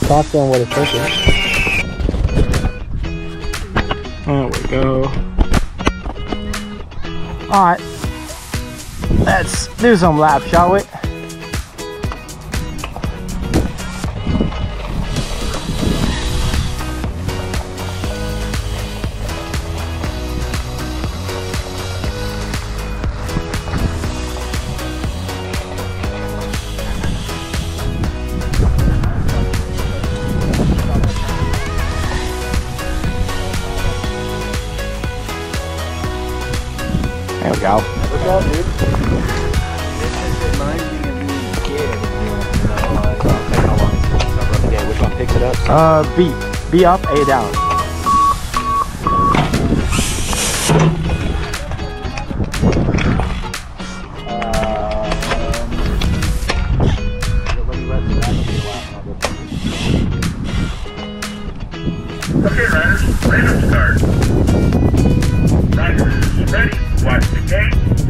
faster than what it took us. There we go. Alright. Let's do some laps, shall we? There we go. What's up, dude? This reminds me of being a kid. How long? Okay, which one picks it up? B. B up, A down. Okay, riders, random start. Riders, ready? Watch the gate.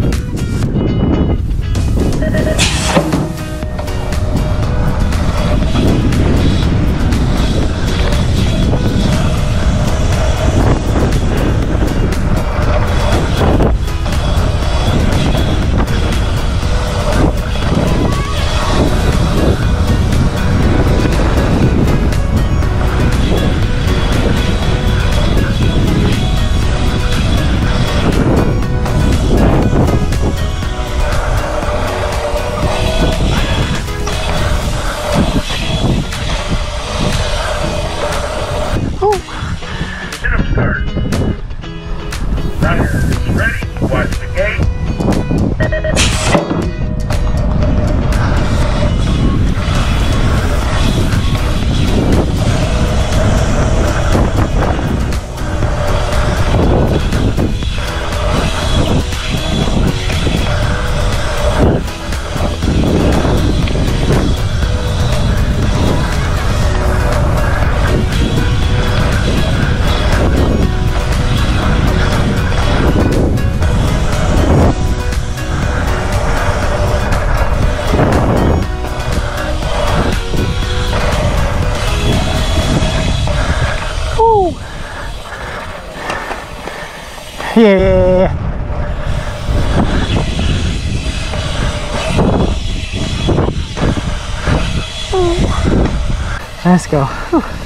Yeah. Let's go.